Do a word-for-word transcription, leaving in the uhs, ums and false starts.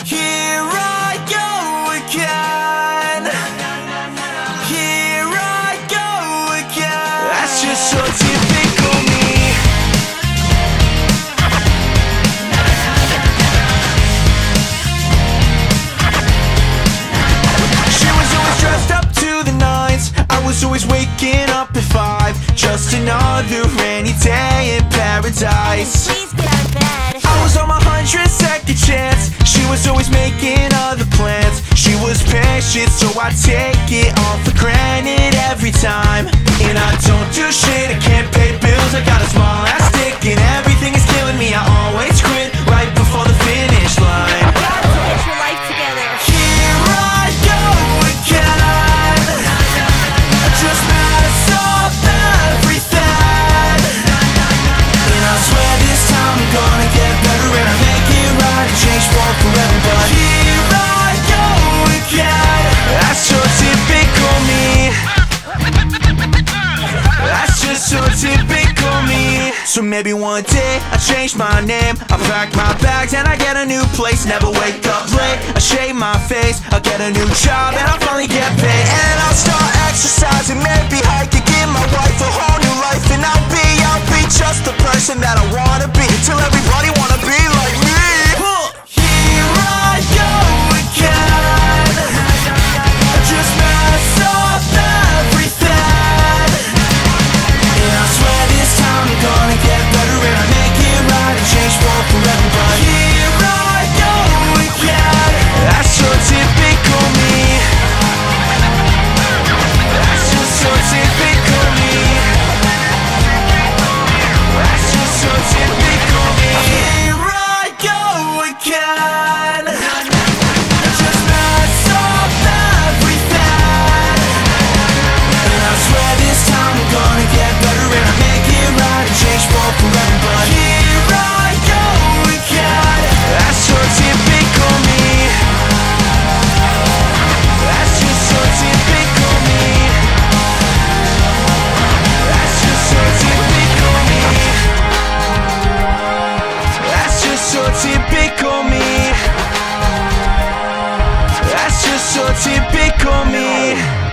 Here I go again. Here I go again. That's just so typical me. She was always dressed up to the nines. I was always waking up at five. Just another rainy day in paradise. Please get out of bed. I was on my hundredth second chance. She was always making other plans. She was patient, so I take it all for granted every time. And I don't do shit, I can't pay bills. I got a small ass dick and everything is killing me. I always quit right before the finish line. Get your life together. Here I go again. I just mess up everything. And I swear this time I'm gonna get better and I make it right and change for forever. But here I go again. That's so typical me. That's just so typical me. So maybe one day I change my name, I pack my bags and I get a new place. Never wake up late, I shave my face, I get a new job and I finally get paid. And I'll start exercising, maybe I could give my wife a whole new life. And I'll be, I'll be just the person that I wanna be, till everybody wanna be like me. Here I go again. I just mess up everything. And I swear this time I'm gonna get better and I make it right and change for forever. But here I go again. That's so typical me. That's just so typical me. That's just so typical me. Here I go again. I just mess up everything. And I swear this time I'm gonna get better and I make it right and change for forever. But here I go again. That's so typical me. That's just so typical me. That's just so typical me. That's just so typical me. That's just so typical me.